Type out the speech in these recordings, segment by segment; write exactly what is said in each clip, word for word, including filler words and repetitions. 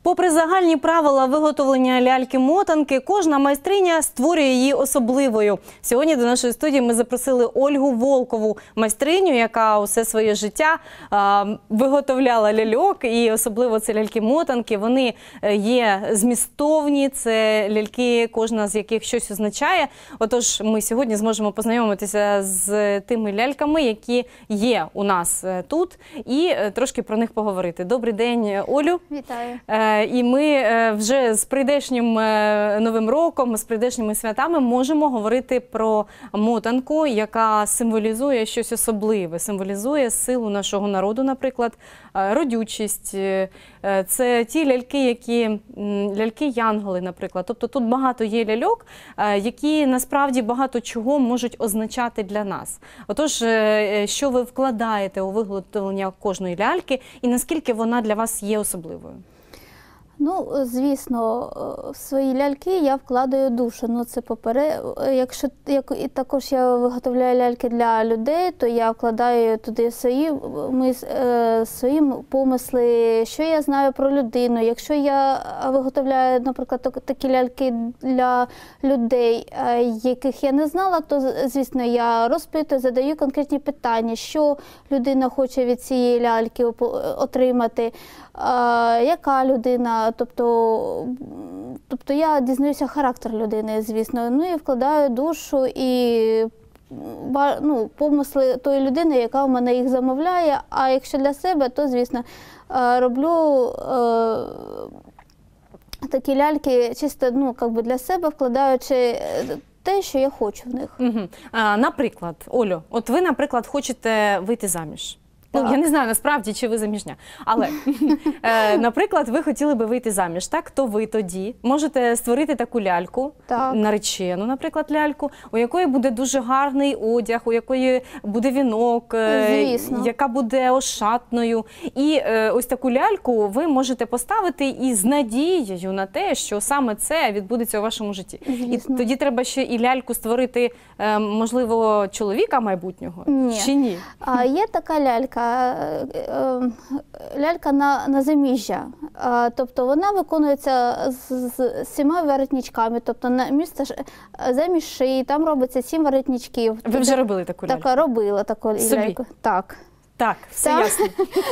Попри загальні правила виготовлення ляльки-мотанки, кожна майстриня створює її особливою. Сьогодні до нашої студії ми запросили Ольгу Волкову, майстриню, яка усе своє життя а, виготовляла ляльок, і особливо це ляльки-мотанки. Вони є змістовні, це ляльки, кожна з яких щось означає. Отож, ми сьогодні зможемо познайомитися з тими ляльками, які є у нас тут, і трошки про них поговорити. Добрий день, Олю. Вітаю. І ми вже з прийдешнім Новим роком, з прийдешніми святами можемо говорити про мотанку, яка символізує щось особливе, символізує силу нашого народу, наприклад, родючість. Це ті ляльки, які ляльки-янголи, наприклад. Тобто тут багато є ляльок, які насправді багато чого можуть означати для нас. Отож, що ви вкладаєте у виготовлення кожної ляльки і наскільки вона для вас є особливою? Ну, звісно, в свої ляльки я вкладаю душу. Ну, це поперед. Якщо як, і також я виготовляю ляльки для людей, то я вкладаю туди свої, ми, е, свої помисли, що я знаю про людину. Якщо я виготовляю, наприклад, такі ляльки для людей, е, яких я не знала, то, звісно, я розпитую, задаю конкретні питання, що людина хоче від цієї ляльки отримати, е, яка людина. Тобто, тобто я дізнаюся характер людини, звісно, ну і вкладаю душу і ну, помисли тої людини, яка у мене їх замовляє. А якщо для себе, то, звісно, роблю е, такі ляльки чисто, ну, якби для себе, вкладаючи те, що я хочу в них. Угу. А, наприклад, Олю, от ви, наприклад, хочете вийти заміж. Ну, я не знаю, насправді, чи ви заміжня. Але, е, наприклад, ви хотіли би вийти заміж, так? То ви тоді можете створити таку ляльку, так. наречену, наприклад, ляльку, у якої буде дуже гарний одяг, у якої буде вінок, е, яка буде ошатною. І е, ось таку ляльку ви можете поставити із надією на те, що саме це відбудеться у вашому житті. Звісно. І тоді треба ще і ляльку створити, е, можливо, чоловіка майбутнього? Ні. Чи ні? А, є така лялька. Лялька на, на заміжжя. Тобто вона виконується з, з сіма воротничками, тобто на місце замість шиї, там робиться сім воротничків. Ви вже робили таку ляльку? Так, робила таку ляльку. Так. Так, все там, ясно.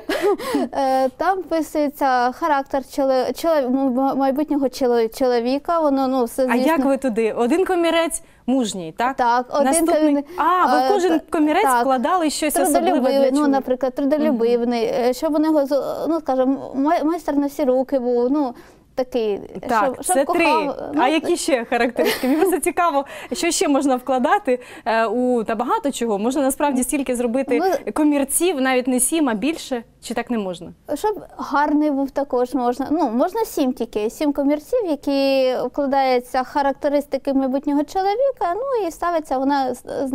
Там вписується характер чолові... Чолові... майбутнього чоловіка. Воно, ну, все, звісно... А як ви туди? Один комірець мужній, так? Так, один Наступний... комірець. А, ви в кожен комірець так. вкладали щось особливе для чоловіка? Ну, наприклад, трудолюбивний, угу. щоб у нього, ну, скажімо, майстер на всі руки був, ну, такий, так, щоб, це щоб три. кохав. Ну, а які ще характеристики? Мені просто цікаво, що ще можна вкладати е, у та багато чого. Можна насправді стільки зробити ну, комірців, навіть не сім, а більше? Чи так не можна? Щоб гарний був також можна. Ну, можна сім тільки. Сім комірців, які вкладаються характеристики майбутнього чоловіка, ну і ставиться вона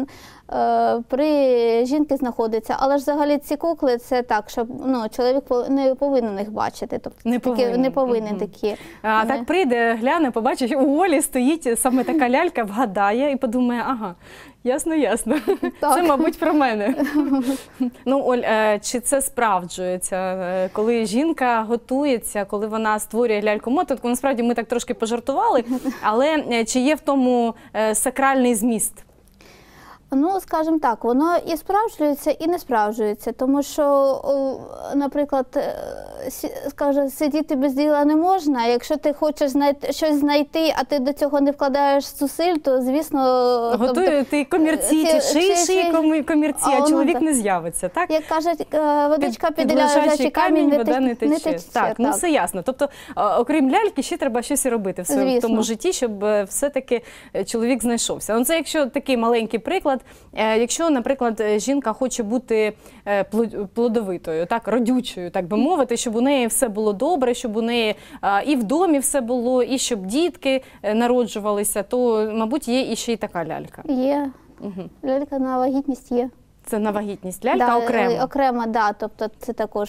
е, при жінки знаходиться. Але ж взагалі ці кукли, це так, щоб ну, чоловік не повинен їх бачити. Тобто, не повинен. Такі, не повинен угу. такі. А так прийде, гляне, побачить, у Олі стоїть саме така лялька, вгадає і подумає, ага, ясно, ясно. Так. Це, мабуть, про мене. Ну, Оль, чи це справджується, коли жінка готується, коли вона створює ляльку-мотанку? Насправді, ми так трошки пожартували, але чи є в тому сакральний зміст? Ну, скажімо так, воно і справджується, і не справджується, тому що, наприклад, скажу, сидіти без діла не можна. Якщо ти хочеш знайти, щось знайти, а ти до цього не вкладаєш зусиль, то, звісно... Готує ти комірці, ті шиї, шиї комірці, а, а чоловік так. не з'явиться, так? Як кажуть, водичка під лежачий камінь, не вода не тече. Не тече так, так, ну все ясно. Тобто, окрім ляльки, ще треба щось і робити в своєму тому житті, щоб все-таки чоловік знайшовся. Ну, це якщо такий маленький приклад. Якщо, наприклад, жінка хоче бути плодовитою, так, родючою, так би мовити, щоб у неї все було добре, щоб у неї і в домі все було, і щоб дітки народжувалися, то, мабуть, є і ще й така лялька. Є. Угу. Лялька на вагітність є. Це на вагітність. Лялька да, окремо? Окремо, так. Да, тобто це також...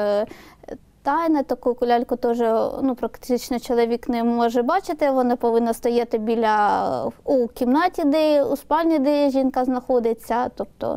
Тайна, таку ляльку теж ну, практично чоловік не може бачити, вона повинна стояти біля у кімнаті, де у спальні, де жінка знаходиться. Тобто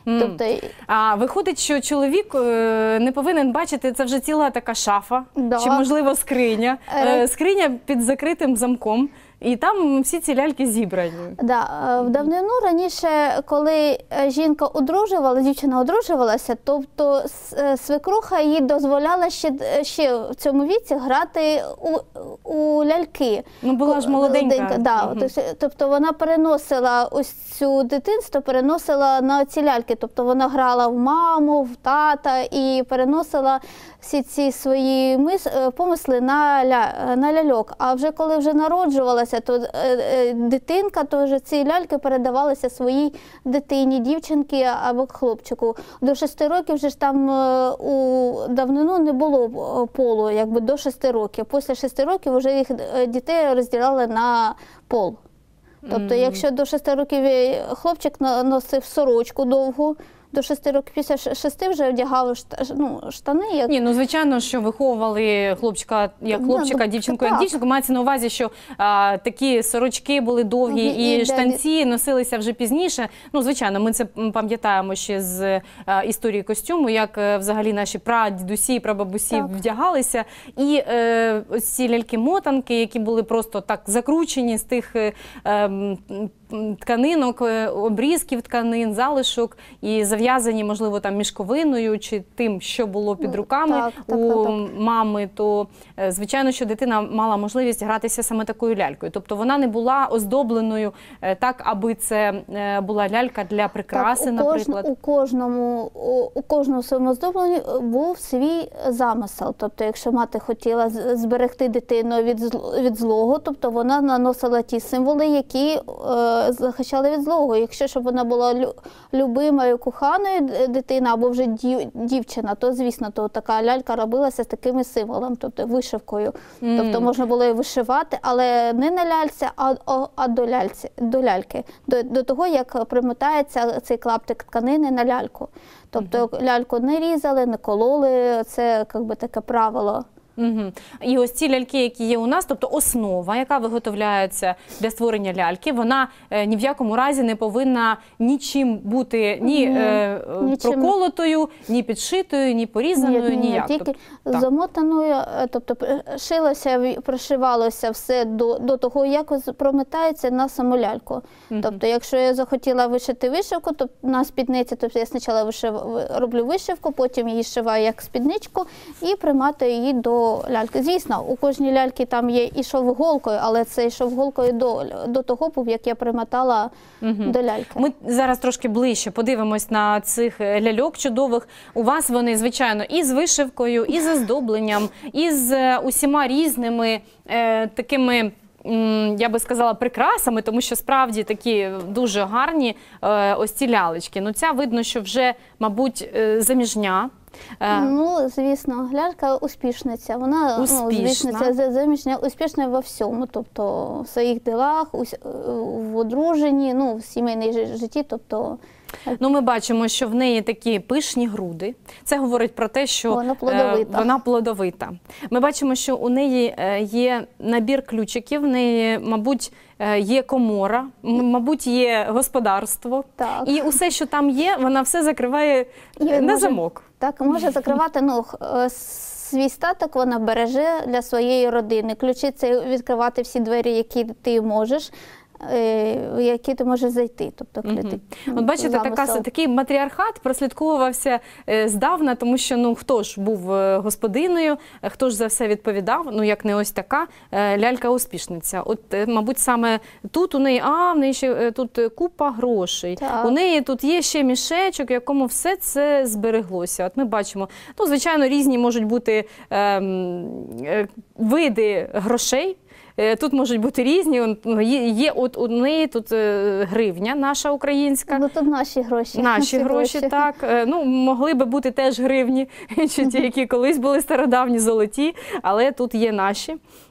М. Тобто, А виходить, що чоловік е, не повинен бачити, це вже ціла така шафа, Да. чи, можливо, скриня. Е, Е, Скриня під закритим замком, і там всі ці ляльки зібрані. да, е, в давнину раніше, коли е, жінка одружувала, дівчина одружувалася, тобто с- е, свекруха їй дозволяла ще, ще в цьому віці грати у, у ляльки. Ну, була ж молоденька. Да, Мгм. тобто, тобто вона переносила ось цю дитинство, переносила на ці ляльки.Тобто вона грала в маму, в тата і переносила всі ці свої мис, е, помисли на, ля, на ляльок. А вже коли вже народжувалася, то е, е, дитинка, то вже ці ляльки передавалися своїй дитині, дівчинці або хлопчику. До шести років вже ж там е, у давнину не було е, полу, якби до шести років. Після шести років вже їх е, дітей розділяли на пол. Тобто, Мгм. якщо до шести років е, хлопчик на- носив сорочку довгу, до шести років, після ш- шести вже одягав шта- ну, штани. Як... Ні, ну звичайно, що виховували хлопчика як Ну, хлопчика, ну, дівчинку так. як дівчинку. Мається на увазі, що а, такі сорочки були довгі І- і і де- штанці носилися вже пізніше. Ну, звичайно, ми це м, пам'ятаємо ще з а, історії костюму, як е, взагалі наші прадідусі і прабабусі Так. вдягалися. І е, ось ці ляльки-мотанки, які були просто так закручені з тих е, ем, м, тканинок, е, обрізків тканин, залишок і зав'язані, можливо, там мішковиною чи тим, що було під Ну, руками так, так, у так, так. мами, то е, звичайно, що дитина мала можливість гратися саме такою лялькою. Тобто вона не була оздобленою е, так, аби це е, була лялька для прикраси, Так, у, кожн- наприклад. у кожному у, у кожному своєму оздобленні був свій замисел. Тобто, якщо мати хотіла з- зберегти дитину від зл- від злого, тобто вона наносила ті символи, які е, захищали від злого. Якщо щоб вона була лю, любимою, коханою д- дитина або вже дів, дівчина, то звісно, то така лялька робилася з такими символами, тобто вишивкою. Мгм. Тобто можна було і вишивати, але не на ляльці, а, а, а до ляльці, до ляльки, до, до того, як примотається цей клаптик тканини на ляльку. Тобто ляльку не різали, не кололи, це якби таке правило. Угу. І ось ці ляльки, які є у нас, тобто основа, яка виготовляється для створення ляльки, вона е, ні в якому разі не повинна нічим бути ні Ні, е, нічим. проколотою, ні підшитою, ні порізаною, Ні, ні, ніяк. тільки Тобто, так. замотаною, е, тобто пр- шилося, ві- пришивалося все до, до того, як ось промотається на саму ляльку. Мгм. Тобто, якщо я захотіла вишити вишивку, то на спідниці, тобто я спочатку вишив, роблю вишивку, потім її шиваю як спідничку і приматую її до ляльки. Звісно, у кожній ляльки там є і шов голкою, але це шов голкою до, до того був, як я примотала Мгм. до ляльки. Ми зараз трошки ближче подивимось на цих е, ляльок чудових. У вас вони, звичайно, і з вишивкою, і з оздобленням, і з е, усіма різними е, такими, м, я би сказала, прикрасами, тому що справді такі дуже гарні е, ось ці лялечки. Ну, ця видно, що вже, мабуть, е, заміжня. Е, Ну, звісно, лялька успішниця. Вона Успішна. ну, успішниця, за- заміжня, успішна во всьому, тобто в своїх ділах, ус- в одруженні, ну, в сімейній жи- житті, тобто Ну, ми бачимо, що в неї такі пишні груди. Це говорить про те, що Вона е, плодовита. вона плодовита. Ми бачимо, що у неї е, є набір ключиків, в неї, мабуть, е, є комора, м- мабуть, є господарство. так. І усе, що там є, вона все закриває І е, на може- замок. Так, може закривати, ну, х- е, свій статок вона береже для своєї родини. Ключі – це відкривати всі двері, які ти можеш, е, в які ти можеш зайти. Тобто, коли Мгм. ти, От ну, бачите, така, замисел. такий матріархат прослідковувався е, здавна, тому що ну хто ж був е, господиною, е, хто ж за все відповідав, ну як не ось така е, лялька-успішниця. От, е, мабуть, саме тут у неї, а, в неї ще е, тут е, купа грошей. Так. У неї тут є ще мішечок, в якому все це збереглося. От ми бачимо, ну, звичайно, різні можуть бути ем, е, види грошей. Е, Тут можуть бути різні. Он, ну, Є, є от у неї тут е, гривня наша українська. Ну, тут наші гроші. Наші гроші, так. Е, Ну, могли би бути теж гривні, чи ті, які колись були стародавні, золоті, але тут є наші.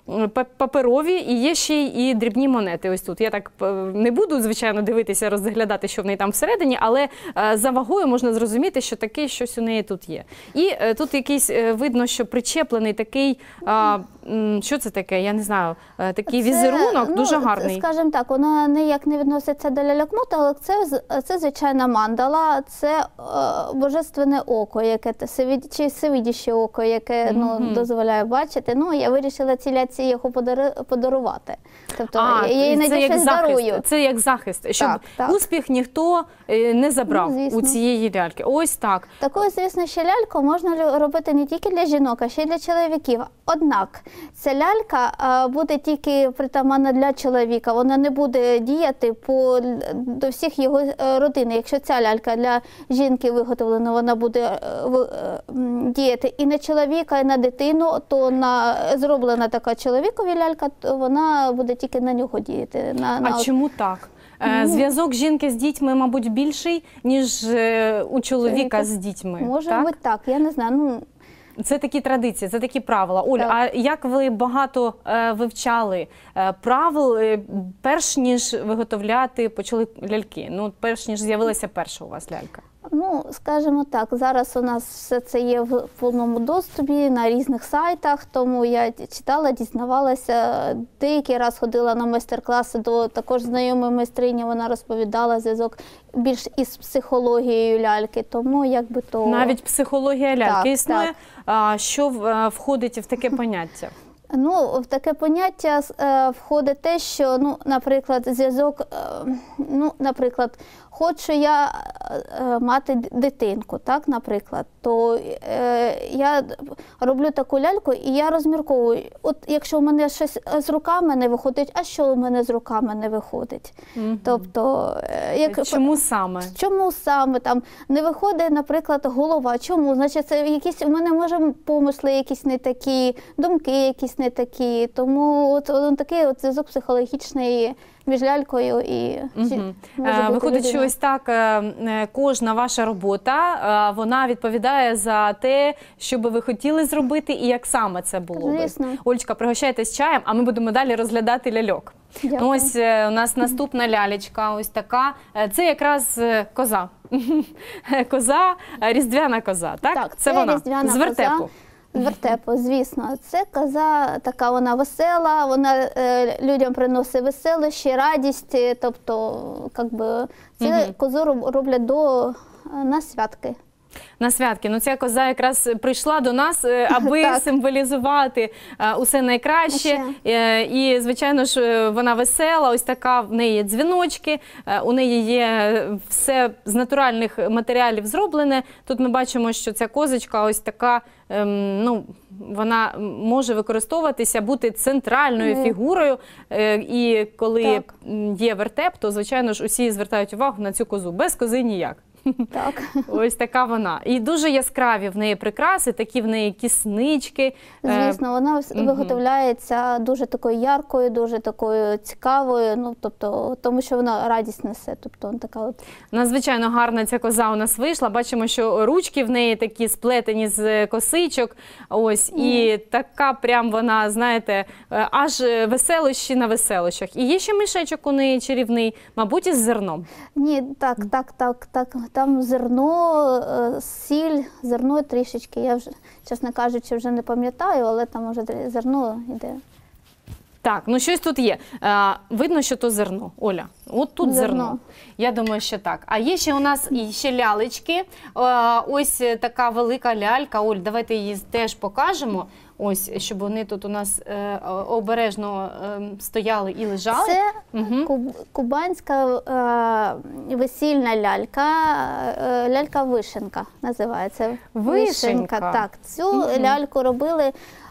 па- паперові і є ще й і дрібні монети. Ось тут. Я так е, не буду, звичайно, дивитися, розглядати, що в неї там всередині, але е, за вагою можна зрозуміти, що таке щось у неї тут є. І е, тут якийсь, е, видно, що причеплений такий, а, м, що це таке, я не знаю, е, такий Це, візерунок, ну, дуже гарний. Скажімо так, вона ніяк не відноситься до ляльок-моталок, це, з- це звичайна мандала, це е, божественне око, яке те всевид- чи всевидяще око, яке ну, Мгм. дозволяє бачити. Ну, я вирішила цій ляльці його подари- подарувати. Тобто А, я їй це надію як щось дарую. захист, це як захист, щоб Так, так. успіх ніхто е, не забрав Ну, звісно. у цієї ляльки. Ось так. Такою, звісно, ще ляльку можна лю- робити не тільки для жінок, а ще й для чоловіків. Однак ця лялька а, буде тільки притаманна для чоловіка, вона не буде діяти по, до всіх його е, родини. Якщо ця лялька для жінки виготовлена, вона буде е, в- е, м, діяти і на чоловіка, і на дитину, то на зроблена така чоловікові лялька, то вона буде тільки на нього діяти. На, на А чому так? Е, Ну. Зв'язок жінки з дітьми, мабуть, більший, ніж е, у чоловіка Чоловіка. з дітьми. Може так? бути так, я не знаю. Ну, Це такі традиції, це такі правила. Оль, Так. а як ви багато е, вивчали е, правил, е, перш ніж виготовляти почали ляльки? Ну, перш ніж з'явилася перша у вас лялька. Ну, скажімо так, зараз у нас все це є в повному доступі на різних сайтах, тому я читала, дізнавалася. Деякий раз ходила на майстер-класи до також знайомої майстрині, вона розповідала зв'язок більш із психологією ляльки, тому якби то... Навіть психологія ляльки Так, існує. так. А, що в- е, входить в таке поняття? Ну, в таке поняття е, входить те, що, ну, наприклад, зв'язок, е, ну, наприклад, хочу я е, мати д- дитинку, так, наприклад, то е, я роблю таку ляльку і я розмірковую, от якщо в мене щось з руками не виходить, а що у мене з руками не виходить? Мгм. Тобто, е, як... Чому саме? Чому саме там не виходить, наприклад, голова? Чому? Значить, це якісь у мене може помисли, якісь не такі, думки якісь не такі. Тому от он такий от зв'язок психологічний між лялькою і Мгм. може Е, бути Виходить, що людиною. ось так е, е, кожна ваша робота, е, вона відповідає за те, що би ви хотіли зробити і як саме це було би. Звісно. Ольчка, пригощайтесь чаєм, а ми будемо далі розглядати ляльок. Дякую. Ну, ось е, у нас наступна лялечка, ось така. Е, Це якраз е, коза. Коза, е, різдвяна коза, так? Так, це це вона, різдвяна з вертепу. коза. З вертепу, звісно. Це коза така, вона весела, вона е, людям приносить веселощі, радість, е, тобто, як би, цю Мгм. козу роб- роблять до, е, на святки. На святки. Ну, ця коза якраз прийшла до нас, е, аби Так. символізувати е, усе найкраще. Е, І, звичайно ж, е, вона весела, ось така, в неї є дзвіночки, е, у неї є все з натуральних матеріалів зроблене. Тут ми бачимо, що ця козочка ось така, ем, ну, вона може використовуватися, бути центральною Ну. фігурою. Е, І коли Так. м, є вертеп, то, звичайно ж, усі звертають увагу на цю козу. Без кози ніяк. Так. Ось така вона. І дуже яскраві в неї прикраси, такі в неї кіснички. Е, Звісно, вона вс- мгм. виготовляється дуже такою яркою, дуже такою цікавою, ну, тобто, тому що вона радість несе. Тобто, вона така от... Надзвичайно гарна ця коза у нас вийшла. Бачимо, що ручки в неї такі сплетені з косичок. Ось, і така прям вона, знаєте, е, аж веселощі на веселощах. І є ще мішечок у неї чарівний, мабуть, із зерном. Ні, так, так, так, так. Там зерно, е, сіль, зерно трішечки. Я вже, чесно кажучи, вже не пам'ятаю, але там вже зерно йде. Так, ну щось тут є. Е, видно, що то зерно. Оля, от тут зерно. Зерно. Я думаю, що так. А є ще у нас і ще лялечки. Е, ось така велика лялька. Оль, давайте її теж покажемо. Ось, щоб вони тут у нас е, обережно е, стояли і лежали. Це Мгм. куб- кубанська е, весільна лялька, е, лялька-вишенка називається. Вишенька. Так, цю Мгм. ляльку робили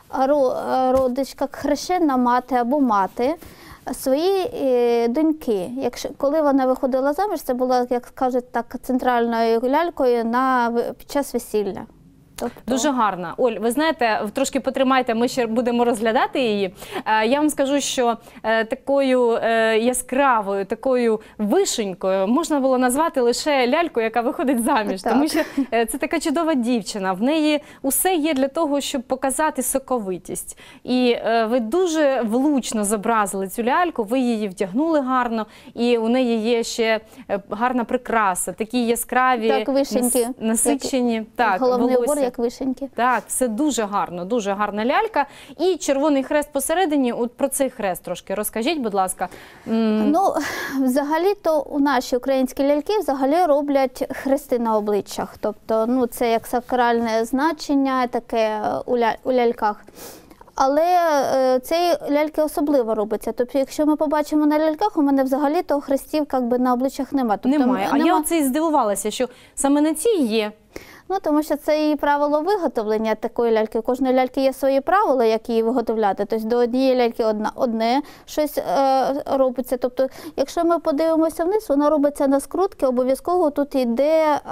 ро- родичка, хрещена мати або мати свої е, доньки. Якщо, коли вона виходила заміж, це була, як кажуть, так, центральною лялькою на, в- під час весілля. Тобто... Дуже гарна. Оль, ви знаєте, трошки потримайте, ми ще будемо розглядати її. Я вам скажу, що такою яскравою, такою вишенькою можна було назвати лише ляльку, яка виходить заміж. Так. Тому що це така чудова дівчина. В неї усе є для того, щоб показати соковитість. І ви дуже влучно зобразили цю ляльку, ви її вдягнули гарно, і у неї є ще гарна прикраса, такі яскраві, так, вишеньки, насичені. Як, так, головний волосся. убор, як вишеньки. Так, все дуже гарно, дуже гарна лялька. І червоний хрест посередині, от про цей хрест трошки розкажіть, будь ласка. Ну, взагалі-то у наші українські ляльки взагалі роблять хрести на обличчях. Тобто, ну, це як сакральне значення таке у, ля... у ляльках. Але е, цей ляльки особливо робиться. Тобто, якщо ми побачимо на ляльках, у мене взагалі-то хрестів як би на обличчях немає. Тобто, немає. А нема... я оце і здивувалася, що саме на цій є. Ну, тому що це і правило виготовлення такої ляльки. У кожної ляльки є свої правила, як її виготовляти. Тобто до однієї ляльки одна, одне щось е, робиться. Тобто, якщо ми подивимося вниз, вона робиться на скрутки, обов'язково тут йде е,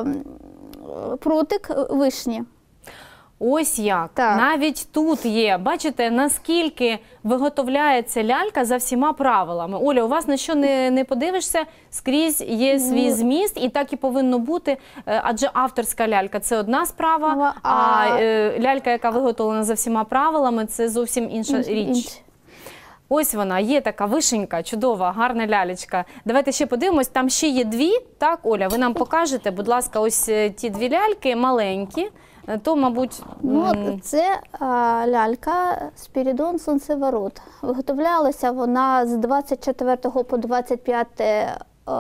прутик вишні. Ось як. Так. Навіть тут є. Бачите, наскільки виготовляється лялька за всіма правилами. Оля, у вас на що не, не подивишся, скрізь є свій зміст, і так і повинно бути. Адже авторська лялька – це одна справа, а, а лялька, яка виготовлена за всіма правилами – це зовсім інша інш, річ. Інш. Ось вона, є така вишенька, чудова, гарна лялечка. Давайте ще подивимось, там ще є дві, так, Оля, ви нам покажете, будь ласка, ось ті дві ляльки, маленькі. То, мабуть... Ну, це а, лялька Спірідон Сонцеворот. Виготовлялася вона з двадцять четвертого по двадцять п'яте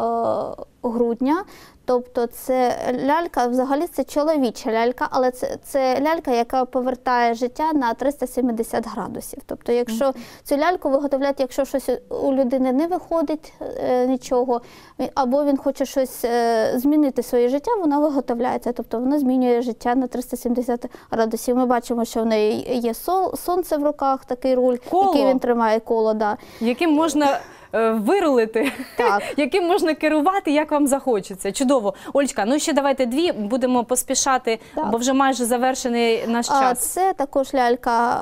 грудня. Тобто це лялька, взагалі це чоловіча лялька, але це, це лялька, яка повертає життя на триста сімдесят градусів. Тобто якщо mm-hmm. цю ляльку виготовляють, якщо щось у людини не виходить е, нічого, або він хоче щось е, змінити своє життя, вона виготовляється. Тобто вона змінює життя на триста сімдесят градусів. Ми бачимо, що в неї є сол, сонце в руках, такий руль, коло. Який він тримає, коло. Да. Яким можна... вирулити, так. яким можна керувати, як вам захочеться. Чудово. Ольчка, ну ще давайте дві, будемо поспішати, так. бо вже майже завершений наш час. А це також лялька,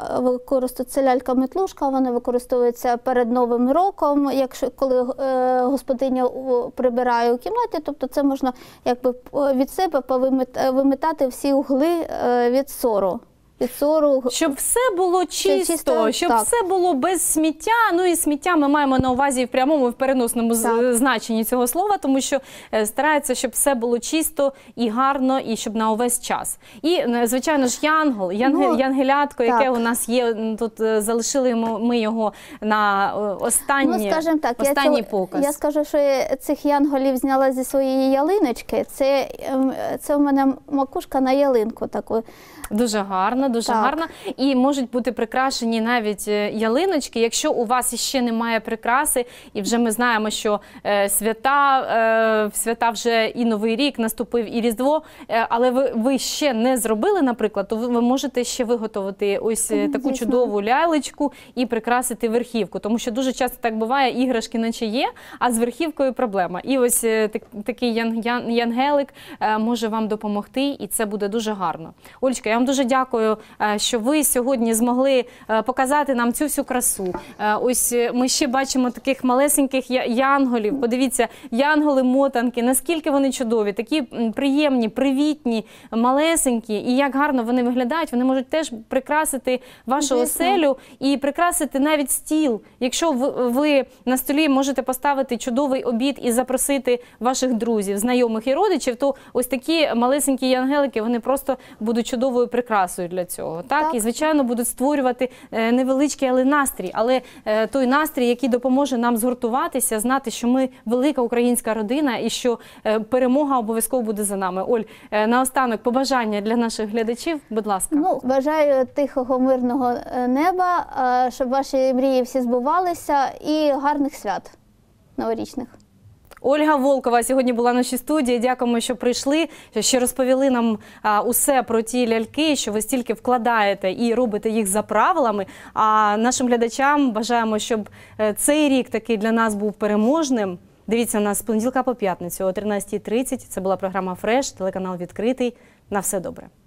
це лялька-метлушка, вона використовується перед Новим роком, якщо коли е, господиня прибирає у кімнаті, тобто це можна якби від себе вимітати всі угли е, від сору. Сору. Щоб все було чисто, чисто щоб так. все було без сміття. Ну і сміття ми маємо на увазі в прямому і в переносному так. значенні цього слова, тому що стараються, щоб все було чисто і гарно, і щоб на увесь час. І, звичайно ж, янгол, янге, ну, янгелятко, яке так. у нас є, тут залишили ми його на останній, ну, так, останній я показ. Я скажу, що я цих янголів зняла зі своєї ялиночки. Це, це у мене макушка на ялинку таку. Дуже гарно, дуже так. гарно. І можуть бути прикрашені навіть ялиночки, якщо у вас ще немає прикраси, і вже ми знаємо, що е, свята, е, свята вже і Новий рік наступив, і Різдво, е, але ви, ви ще не зробили, наприклад, то ви, ви можете ще виготовити ось mm, таку звісно. чудову лялечку і прикрасити верхівку, тому що дуже часто так буває, іграшки наче є, а з верхівкою проблема. І ось е, так, такий ян, ян, янгелик е, може вам допомогти, і це буде дуже гарно. Олечка, я вам дуже дякую, що ви сьогодні змогли показати нам цю всю красу. Ось ми ще бачимо таких малесеньких янголів. Подивіться, янголи-мотанки, наскільки вони чудові, такі приємні, привітні, малесенькі. І як гарно вони виглядають, вони можуть теж прикрасити вашу оселю і прикрасити навіть стіл. Якщо ви на столі можете поставити чудовий обід і запросити ваших друзів, знайомих і родичів, то ось такі малесенькі янгелики, вони просто будуть чудовою прикрасою для цього. Так? Так. І, звичайно, будуть створювати невеличкий, але настрій. Але той настрій, який допоможе нам згуртуватися, знати, що ми велика українська родина і що перемога обов'язково буде за нами. Оль, наостанок побажання для наших глядачів, будь ласка. Ну, бажаю тихого, мирного неба, щоб ваші мрії всі збувалися і гарних свят новорічних. Ольга Волкова сьогодні була в нашій студії. Дякуємо, що прийшли, що розповіли нам а, усе про ті ляльки, що ви стільки вкладаєте і робите їх за правилами. А нашим глядачам бажаємо, щоб цей рік такий для нас був переможним. Дивіться нас з понеділка по п'ятницю о тринадцятій тридцять. Це була програма «Фреш», телеканал «Відкритий». На все добре.